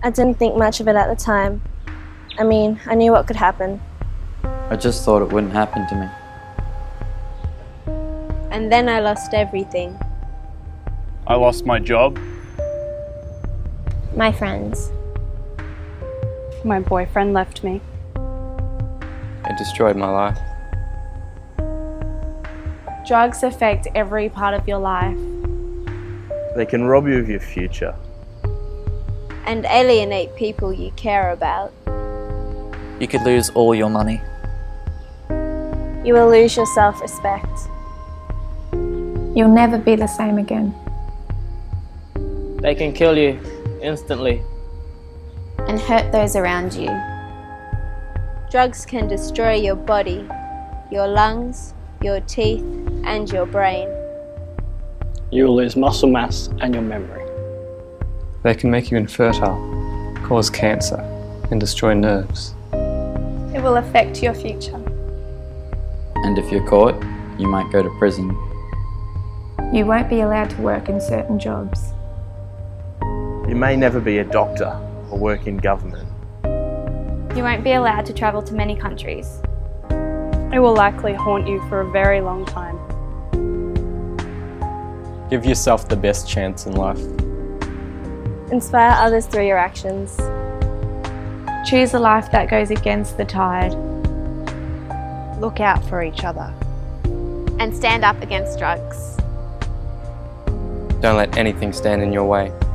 I didn't think much of it at the time. I mean, I knew what could happen. I just thought it wouldn't happen to me. And then I lost everything. I lost my job. My friends. My boyfriend left me. It destroyed my life. Drugs affect every part of your life. They can rob you of your future. And alienate people you care about. You could lose all your money. You will lose your self-respect. You'll never be the same again. They can kill you instantly. And hurt those around you. Drugs can destroy your body, your lungs, your teeth, and your brain. You will lose muscle mass and your memory. They can make you infertile, cause cancer, and destroy nerves. It will affect your future. And if you're caught, you might go to prison. You won't be allowed to work in certain jobs. You may never be a doctor or work in government. You won't be allowed to travel to many countries. It will likely haunt you for a very long time. Give yourself the best chance in life. Inspire others through your actions. Choose a life that goes against the tide. Look out for each other. And stand up against drugs. Don't let anything stand in your way.